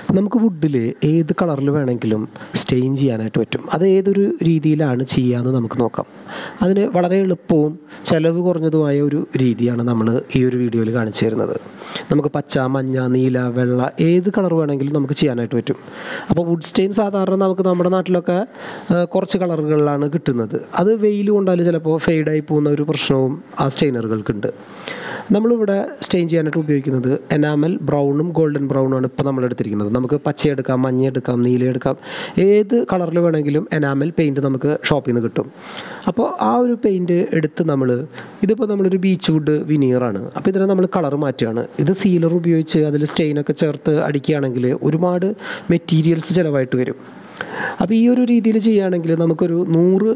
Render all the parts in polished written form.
നമുക്ക് വുഡിൽ ഏത് കളറിൽ വേണമെങ്കിലും സ്റ്റെയിൻ ചെയ്യാനായിട്ട് പറ്റും. അത് ഏതൊരു രീതിയിലാണ് ചെയ്യാമെന്ന് നമുക്ക് നോക്കാം. അതിന് വളരെ എളുപ്പവും ചിലവ് കുറഞ്ഞതുമായ ഒരു രീതിയാണ് നമ്മൾ ഈ ഒരു വീഡിയോയിൽ കാണിച്ചു തരുന്നത്. നമുക്ക് പച്ച, മഞ്ഞ, നീല, വെള്ള ഏത് കളർ വേണമെങ്കിലും നമുക്ക് ചെയ്യാനായിട്ട് പറ്റും. അപ്പോൾ വുഡ് സ്റ്റെയിൻ സാധാരണ നമുക്ക് നമ്മുടെ നാട്ടിലൊക്കെ കുറച്ച് കളറുകളിലാണ് കിട്ടുന്നത്. അത് വെയിൽ കൊണ്ടാൽ ചിലപ്പോൾ ഫെയ്ഡായി പോകുന്ന ഒരു പ്രശ്നവും ആ സ്റ്റെയിനറുകൾക്കുണ്ട്. നമ്മളിവിടെ സ്റ്റെയിൻ ചെയ്യാനായിട്ട് ഉപയോഗിക്കുന്നത് എനാമൽ ബ്രൗണും ഗോൾഡൻ ബ്രൗണുമാണ് ഇപ്പോൾ നമ്മൾ എടുത്തിരിക്കുന്നത്. നമുക്ക് പച്ച എടുക്കാം, മഞ്ഞ എടുക്കാം, നീല എടുക്കാം, ഏത് കളറിൽ വേണമെങ്കിലും എനാമൽ പെയിൻറ്റ് നമുക്ക് ഷോപ്പിൽ നിന്ന് കിട്ടും. അപ്പോൾ ആ ഒരു പെയിൻറ്റ് എടുത്ത് ഇതിപ്പോൾ നമ്മളൊരു ബീച്ച് വുഡ് വിനീറാണ്. അപ്പോൾ ഇതിനെ നമ്മൾ കളർ മാറ്റുകയാണ്. ഇത് സീലർ ഉപയോഗിച്ച് അതിൽ സ്റ്റെയിനൊക്കെ ചേർത്ത് അടിക്കുകയാണെങ്കിൽ ഒരുപാട് മെറ്റീരിയൽസ് ചിലവായിട്ട് വരും. അപ്പോൾ ഈ ഒരു രീതിയിൽ ചെയ്യുകയാണെങ്കിൽ നമുക്കൊരു 100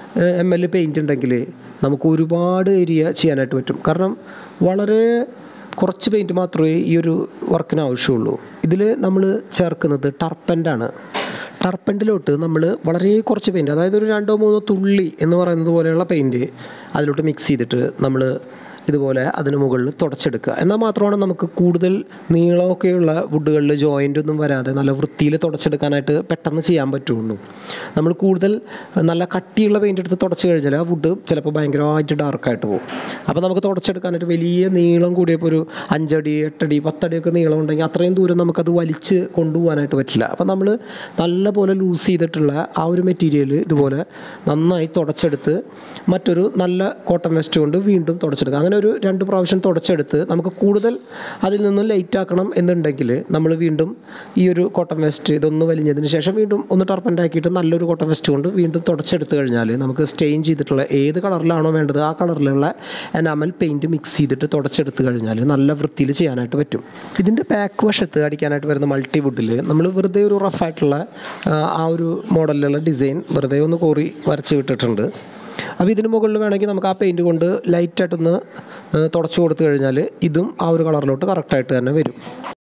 ml പെയിൻറ്റ് ഉണ്ടെങ്കിൽ നമുക്ക് ഒരുപാട് ഏരിയ ചെയ്യാനായിട്ട് പറ്റും. കാരണം വളരെ കുറച്ച് പെയിൻറ്റ് മാത്രമേ ഈ ഒരു വർക്കിന് ആവശ്യമുള്ളൂ. ഇതിൽ നമ്മൾ ചേർക്കുന്നത് ടർപ്പൻ്റാണ്. ടർപ്പൻ്റിലോട്ട് നമ്മൾ വളരെ കുറച്ച് പെയിൻറ്റ്, അതായത് ഒരു 2-3 തുള്ളി എന്ന് പറയുന്നത് പോലെയുള്ള പെയിൻറ്റ് അതിലോട്ട് മിക്സ് ചെയ്തിട്ട് നമ്മൾ ഇതുപോലെ അതിന് മുകളിൽ തുടച്ചെടുക്കുക. എന്നാൽ മാത്രമാണ് നമുക്ക് കൂടുതൽ നീളമൊക്കെയുള്ള വുഡുകളിൽ ജോയിൻ്റ് ഒന്നും വരാതെ നല്ല വൃത്തിയിൽ തുടച്ചെടുക്കാനായിട്ട് പെട്ടെന്ന് ചെയ്യാൻ പറ്റുള്ളൂ. നമ്മൾ കൂടുതൽ നല്ല കട്ടിയുള്ള പെയിൻ്റ് എടുത്ത് തുടച്ച് കഴിഞ്ഞാൽ ആ വുഡ് ചിലപ്പോൾ ഭയങ്കരമായിട്ട് ഡാർക്കായിട്ട് പോകും. അപ്പോൾ നമുക്ക് തുടച്ചെടുക്കാനായിട്ട് വലിയ നീളം കൂടിയപ്പോൾ ഒരു 5 അടി, 8 അടി, 10 അടിയൊക്കെ നീളം ഉണ്ടെങ്കിൽ അത്രയും ദൂരം നമുക്കത് വലിച്ച് കൊണ്ടുപോകാനായിട്ട് പറ്റില്ല. അപ്പോൾ നമ്മൾ നല്ലപോലെ ലൂസ് ചെയ്തിട്ടുള്ള ആ ഒരു മെറ്റീരിയൽ ഇതുപോലെ നന്നായി തുടച്ചെടുത്ത് മറ്റൊരു നല്ല കോട്ടൺ വെസ്റ്റ് കൊണ്ട് വീണ്ടും തുടച്ചെടുക്കുക. അങ്ങനെ ഒരു 2 പ്രാവശ്യം തുടച്ചെടുത്ത് നമുക്ക് കൂടുതൽ അതിൽ നിന്നും ലൈറ്റ് ആക്കണം എന്നുണ്ടെങ്കിൽ നമ്മൾ വീണ്ടും ഈ ഒരു കോട്ടൺ വെസ്റ്റ് ഇതൊന്ന് വലിഞ്ഞതിന് ശേഷം വീണ്ടും ഒന്ന് ടർപ്പൻ്റ് ആക്കിയിട്ട് നല്ലൊരു കോട്ടൺ വെസ്റ്റ് കൊണ്ട് വീണ്ടും തുടച്ചെടുത്ത് കഴിഞ്ഞാൽ നമുക്ക് സ്റ്റെയിൻ ചെയ്തിട്ടുള്ള ഏത് കളറിലാണോ വേണ്ടത് ആ കളറിലുള്ള എനാമൽ പെയിൻറ്റ് മിക്സ് ചെയ്തിട്ട് തുടച്ചെടുത്ത് കഴിഞ്ഞാൽ നല്ല വൃത്തിയിൽ ചെയ്യാനായിട്ട് പറ്റും. ഇതിൻ്റെ ബാക്ക് വശത്ത് അടിക്കാനായിട്ട് വരുന്ന മൾട്ടി വുഡിൽ നമ്മൾ വെറുതെ ഒരു റഫായിട്ടുള്ള ആ ഒരു മോഡലിലുള്ള ഡിസൈൻ വെറുതെ ഒന്ന് കോറി വരച്ച് വിട്ടിട്ടുണ്ട്. അപ്പോൾ ഇതിന് മുകളിൽ വേണമെങ്കിൽ നമുക്ക് ആ പെയിൻറ്റ് കൊണ്ട് ലൈറ്റായിട്ടൊന്ന് തുടച്ചു കൊടുത്തു കഴിഞ്ഞാൽ ഇതും ആ ഒരു കളറിലോട്ട് കറക്റ്റായിട്ട് തന്നെ വരും.